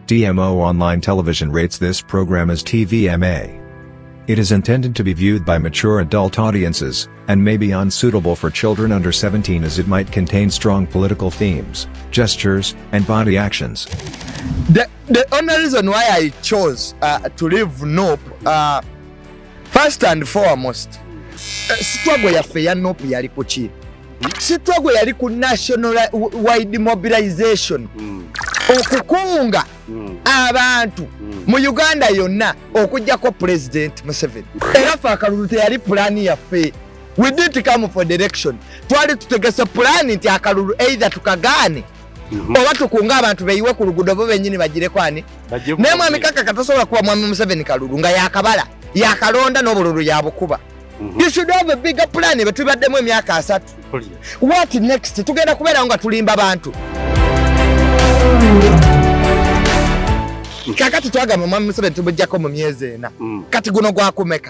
DMO Online Television rates this program as TVMA. It is intended to be viewed by mature adult audiences, and may be unsuitable for children under 17 as it might contain strong political themes, gestures, and body actions. The only reason why I chose to leave Nope, first and foremost, struggle yaffe ya Nope yali kuki. Struggle yali ku national wide mobilization. Okukunga abantu mu Uganda yonna okujjako President Museveni. Era fa akalulu teyali plan yaffe. We didn't come for direction. Twali tutegese plan nti akalulu either tukagaane oba tukunga abantu beyiwe ku luguudo bo bennyini bagire kwani. Ne mwami kaka katasobola kuba mwami Museveni kalulu nga yakabala yakalonda n'obululu yabukuba. You should have a bigger plan betubaddemu emyaka 3. What next? Tugenda kubeera nga tulimba abantu. Kakati twagamba mwami Museveni tubujjako mu myezi 4. Kati guno gwakumeka.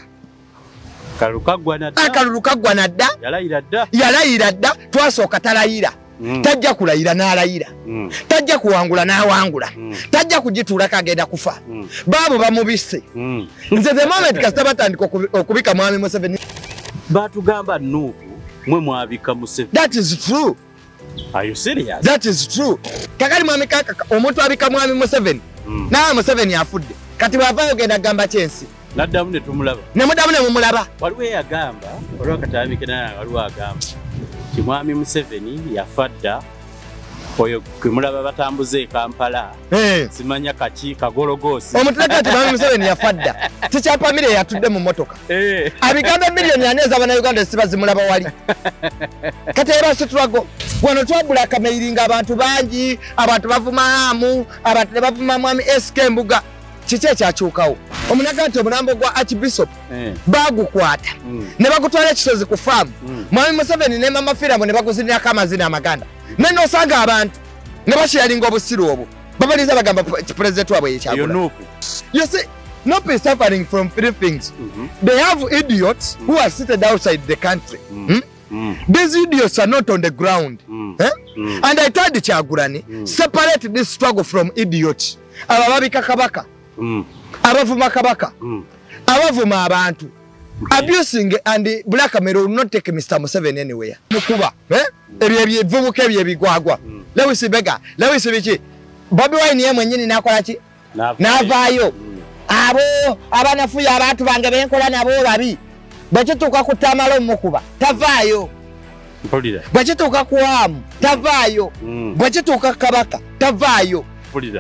Akalulu kaggwa nadda. Yalayira dda twasooka talayira. Tajja kulayira n'alayira. Tajja kuwangula n'awangula. Tajja kugituula kagenda kufa. Baabo bamubisse. Nze the moment kasita batandika okubika mwami Museveni. Batugamba Nuupu mwe mwabika Museveni. That is true. Are you serious? That is true. Kakali mwami kaka omuntu abika mwami Museveni. Na Museveni afudde. Kati bwavaayo genda gamba kyensi. Naddamu ne tumulaba. Ne muddamu ne mumulaba. Waliwo eyagamba, waliwo akatabike naye waliwo agamba. Mwami Museveni yafadda oyo kumulaba batambuze Kampala. Simanya kaki kagologosi. Omutaka ati mwami Museveni yafadda. Tikyapamire yatudde mu motoka. Abiganda milioni 4 z'abana Uganda sibazimulaba wali. Kati era struggle. Wano twabula akamairinga abantu bangi, abantu bavuma amu, abantu bavuma mwami SK Mbuga. Kiki ekyakyukawo? Omunagante omulambo gwa Archbishop bagukwata ne bagutwala ekisozi ku farm. Mwami Museveni ne mama Firamu ne baguzinirako amazina amaganda. Nene osanga abantu ne basharinga obusiru obwo. Babaliza bagamba president wabwe yekyagula. You see, Nope is suffering from 3 things. They have idiots who are seated outside the country. These idiots are not on the ground. And I told Kyagulanyi, separate this struggle from idiots. Ababika kabaka. Abavuma kabaka. Abavuma abantu. Abusing and blackmail will not take Mr. Museveni anywhere. Mukuba, ebivubuka ebyebigwagwa. Lewis Bega, Lewis Bichi. Bobi Wine ye mwennyini nakola ki? Navaayo. Abo abanafuya abantu bange benkola nabo babi. Bwekituuka ku Tamalo mukuba, tavaayo. Mpulira. Bwekituuka ku Amu, tavaayo. Bwekituuka kabaka, tavaayo. Mpulira.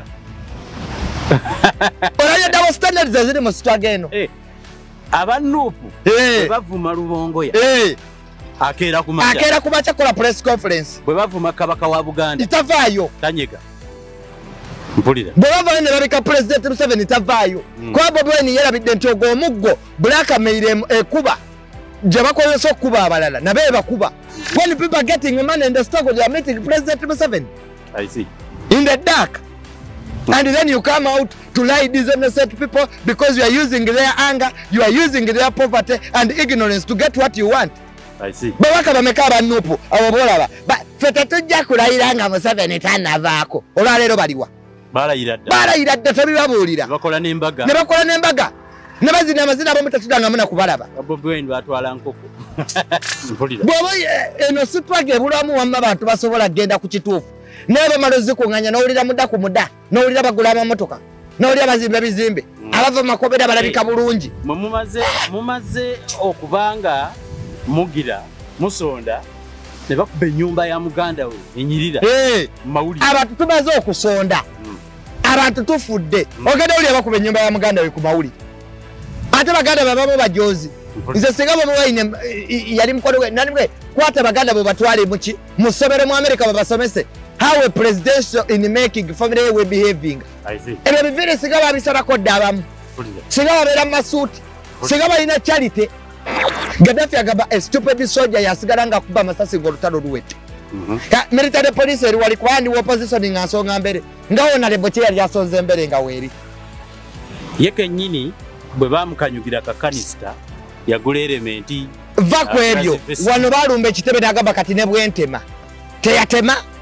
Olaya double standards ziri mu struggle eno. Aba Nuupu bavuma Lubongo ya. Akeera kumacha kola press conference. Bwe bavuma kabaka wa Buganda. Itavaayo. Tanyega. Mpulira. Bwe bava ne babika President Museveni tavaayo. Kwa Bobi Wine yerabidde nti ogwo omuggo blackmail ekuba. Gye bakozesa okuba abalala nabe bakuba. When people are getting money in the struggle, they are meeting President Museveni. I see. In the dark. And then you come out to lie these innocent people because you are using their anger, you are using their poverty and ignorance to get what you want. I see. Babaka bameka aba Nuupu abobolaba. Fete tujja kulayira nga Museveni tanavaako. Olwaleero baliwa. Balayira dda tebibabuulira. Bakola n'embaga. Ne bakola n'embaga. Ne bazina amazina abamu tetuddangamu na kubalaba. Bobi Wine batwala nkoko. Mpulira. Bw'oba eno struggle ebulamu wamma abantu basobola kgenda ku kituufu. Neba malozi kunganya n'owulira mudda ku mudda, n'owulira bagula amamotoka, n'owulira bazimba bizimbe, abava makobera balabika bulungi. Mumaze okubanga mugira musonda ne bakuba ennyumba ya muganda we enyirira mawulire. Abantu tumaze okusonda. Abantu tufudde. Ogenda oli bakuba ennyumba ya muganda we ku mawulire. Ate baganda babamo bajozi. Nze singa Bobi Wine yali mukono gwe nanimwe kwata baganda bo batwale muki musomere mu America babasomese. How a presidential in making family will behaving. I see. Ebe bivire singa babisarako ddabamu. Singa babeera masuuti. Singa balina charity. Gaddafi agamba a stupid soldier yasigala nga kuba masasi ng'olutalo luwete. Military police eri wali kwandi opposition nga nsonga mbere. Nga honorable kye yali asonze mbere nga weeri. Ye kennyini bwe bamukanyugira kakanista yagula elementi. Va ku ebyo. Wano balumba ekitebe n'agamba kati ne bwentema. Teyatema.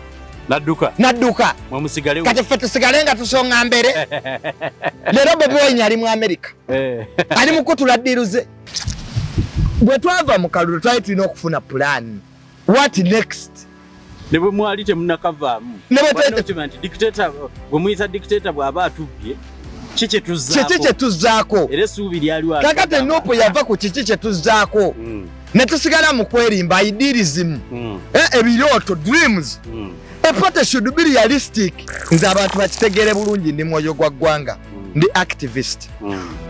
Nadduka. Kati ffe tusigale nga tusonga mbere. Leero Bobi Wine ali mu America. Ali mu kutula ddiiru ze. Bwe twava mu kalulu twali tulina okufuna plan. What next? Ne bwe mwali temunnakavaamu. Dictator, bwe muyita dictator bw'aba atubbye, kiki tuzzaako. Era essuubi lyaliwo. Kakati Nuupu yava ku kiki tuzzaako. Ne tusigala mu kwerimba idealism. Ebirooto, dreams. A party should be realistic. Nze abantu bakitegeere bulungi ndi mwoyo gwa ggwanga. Ndi activist.